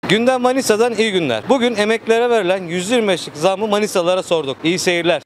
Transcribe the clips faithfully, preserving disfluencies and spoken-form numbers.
Gündem Manisa'dan iyi günler. Bugün emeklilere verilen yüzde yirmi beşlik zammı Manisalılara sorduk. İyi seyirler.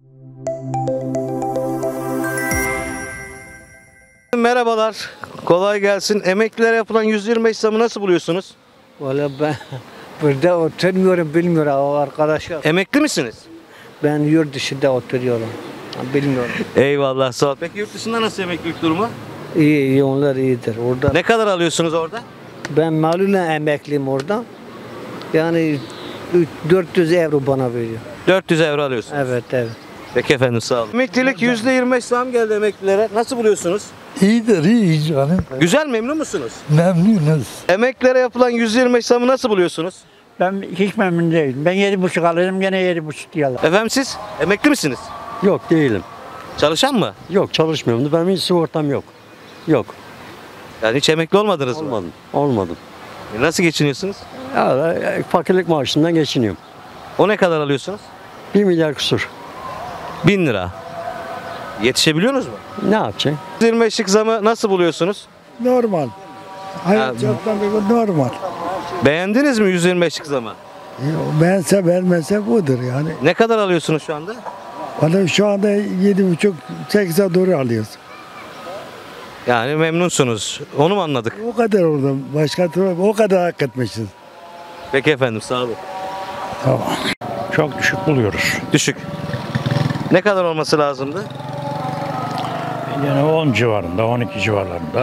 Merhabalar. Kolay gelsin. Emeklilere yapılan yüzde yirmi beş zamı nasıl buluyorsunuz? Valla ben burada oturmuyorum, bilmiyorum o arkadaşlar. Emekli misiniz? Ben yurt dışında oturuyorum. Bilmiyorum. Eyvallah, sağ ol. Peki yurt dışında nasıl emeklilik durumu? İyi, iyi onlar iyidir. Orada Ne kadar alıyorsunuz orada? ben malulen emekliyim orada. Yani dört yüz euro bana veriyor. dört yüz euro alıyorsunuz. Evet, evet. Peki efendim, sağ olun. Emeklilik yüzde yirmi beş zam geldi emeklilere. Nasıl buluyorsunuz? İyidir, iyi canım. Güzel, memnun musunuz? Memnunuz. Emeklilere yapılan yüzde yirmi beş zamı nasıl buluyorsunuz? Ben hiç memnun değilim. Ben yedi buçuk alırım, gene yedi buçuk diyorlar. Efendim siz emekli misiniz? Yok değilim. Çalışan mı? Yok çalışmıyorum. Benim hiç sigortam yok. Yok. Yani hiç emekli olmadınız mı? Olmadım. Olmadım. E nasıl geçiniyorsunuz? Ya, e, fakirlik maaşından geçiniyorum. O ne kadar alıyorsunuz? Bir milyar kusur. bin lira. Yetişebiliyorsunuz mu? Ne yapacaksın? yüzde yirmi beşlik zamı nasıl buluyorsunuz? Normal. Hayat Ya- çoktan bir normal. Beğendiniz mi yüzde yirmi beşlik zamı? Bense vermese budur yani. Ne kadar alıyorsunuz şu anda? Bana şu anda yedi buçuk sekize doğru alıyoruz. Yani memnunsunuz. Onu mu anladık? O kadar orada. Başka türlü o kadar hak etmişiz. Peki efendim, sağ olun. Tamam. Çok düşük buluyoruz. Düşük. Ne kadar olması lazımdı? Yani on civarında, on iki civarlarında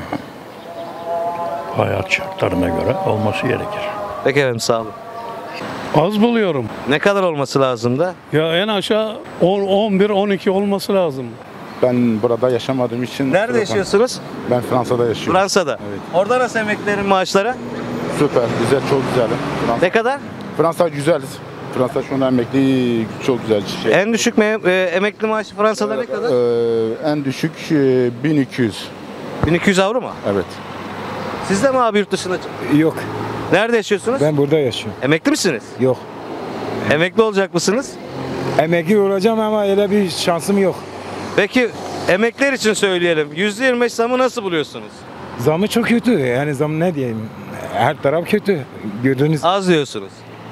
hayat şartlarına göre olması gerekir. Peki efendim, sağ olun. Az buluyorum. Ne kadar olması lazımdı? Ya en aşağı on, on bir, on iki olması lazım. Ben burada yaşamadığım için... Nerede yaşıyorsunuz? Ben Fransa'da yaşıyorum. Fransa'da. Evet. Orada nasıl emeklilerin maaşları? Süper, güzel, çok güzel. Fransa, Ne kadar? Fransa güzel. Fransa şu anda emekli çok güzel şey. En düşük me- e, emekli maaşı Fransa'da ne kadar? Ee, en düşük e, bin iki yüz. bin iki yüz avro mu? Evet. Siz de mi abi yurt dışına çıktınız? Yok. Nerede yaşıyorsunuz? Ben burada yaşıyorum. Emekli misiniz? Yok. Emekli olacak mısınız? Emekli olacağım ama öyle bir şansım yok. Peki emekliler için söyleyelim. yüzde yirmi beş zamı nasıl buluyorsunuz? Zamı çok kötü. Yani zam ne diyeyim? Her taraf kötü. Gördüğünüz. Az diyorsunuz.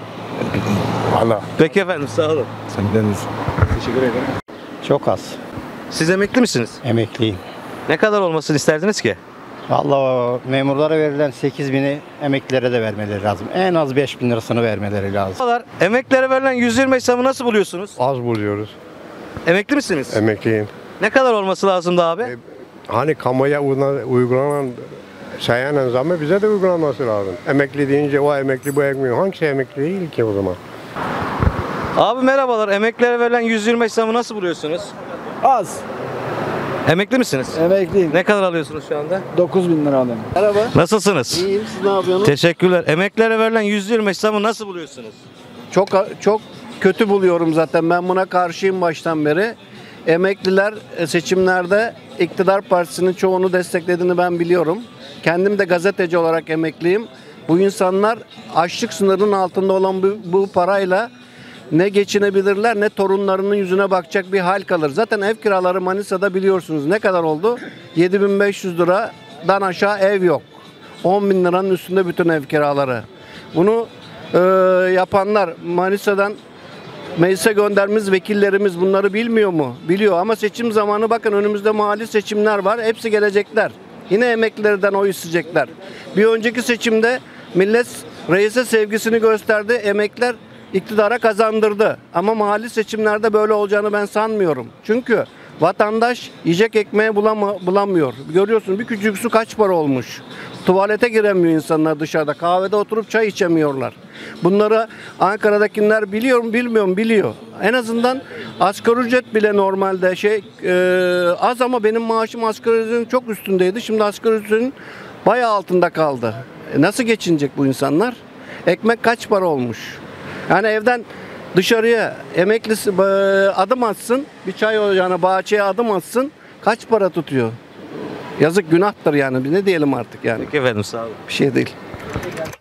Valla. Peki efendim, sağ olun. Sendeniz. Teşekkür ederim. Çok az. Siz emekli misiniz? Emekliyim. Ne kadar olmasını isterdiniz ki? Vallahi memurlara verilen sekiz bini emeklilere de vermeleri lazım. En az beş bin lirasını vermeleri lazım. Emeklilere verilen yüzde yirmi beş zamı nasıl buluyorsunuz? Az buluyoruz. Emekli misiniz? Emekliyim. Ne kadar olması lazımdı abi? E, Hani kamuya uygulanan- uygulanan sayenen zammı bize de uygulanması lazım. Emekli deyince o emekli bu emekli. Hangisi emekli değil ki o zaman? Abi merhabalar. Emeklilere verilen yüzde yirmi beş zamı nasıl buluyorsunuz? Az. Emekli misiniz? Emekliyim. Ne kadar alıyorsunuz şu anda? dokuz bin lira alıyorum. Merhaba. Nasılsınız? İyiyim, siz ne yapıyorsunuz? Teşekkürler. Emeklilere verilen yüzde yirmi beş zamı nasıl buluyorsunuz? Çok çok kötü buluyorum zaten. Ben buna karşıyım baştan beri. Emekliler seçimlerde iktidar partisinin çoğunu desteklediğini ben biliyorum. Kendim de gazeteci olarak emekliyim. Bu insanlar açlık sınırının altında olan bu, bu parayla ne geçinebilirler ne torunlarının yüzüne bakacak bir hal kalır. Zaten ev kiraları Manisa'da biliyorsunuz ne kadar oldu? yedi bin beş yüz liradan aşağı ev yok. on bin liranın üstünde bütün ev kiraları. Bunu e, yapanlar Manisa'dan meclise göndermiş vekillerimiz bunları bilmiyor mu? Biliyor ama seçim zamanı bakın önümüzde mahalli seçimler var. Hepsi gelecekler. Yine emeklilerden oy isteyecekler. Bir önceki seçimde millet reise sevgisini gösterdi. Emekliler iktidara kazandırdı. Ama mahalli seçimlerde böyle olacağını ben sanmıyorum. Çünkü vatandaş yiyecek ekmeği bulama, bulamıyor. Görüyorsun bir küçük su kaç para olmuş. Tuvalete giremiyor insanlar dışarıda. Kahvede oturup çay içemiyorlar. Bunları Ankara'dakiler biliyor mu bilmiyor mu biliyor. En azından asgari ücret bile normalde şey e, az ama benim maaşım asgari ücretin çok üstündeydi. Şimdi asgari ücretin bayağı altında kaldı. E, nasıl geçinecek bu insanlar? Ekmek kaç para olmuş? Yani evden dışarıya emeklisi e, adım atsın, bir çay ocağına bahçeye adım atsın kaç para tutuyor? Yazık günahtır yani. Ne diyelim artık yani. Peki efendim, sağ olun. Bir şey değil.